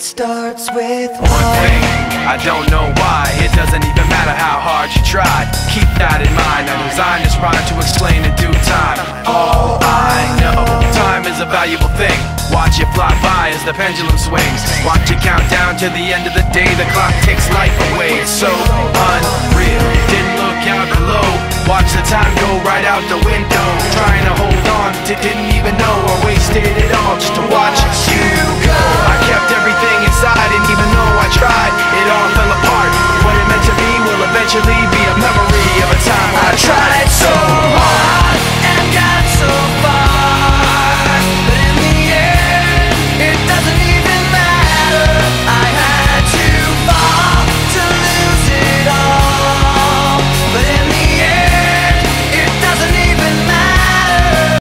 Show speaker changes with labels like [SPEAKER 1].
[SPEAKER 1] It starts with
[SPEAKER 2] one thing, I don't know why. It doesn't even matter how hard you try. Keep that in mind. I designed this rhyme to explain in due time. All I know, time is a valuable thing. Watch it fly by as the pendulum swings. Watch it count down to the end of the day. The clock takes life away. It's so unreal. Didn't look out below. Watch the time go right out the window. Trying to hold on to didn't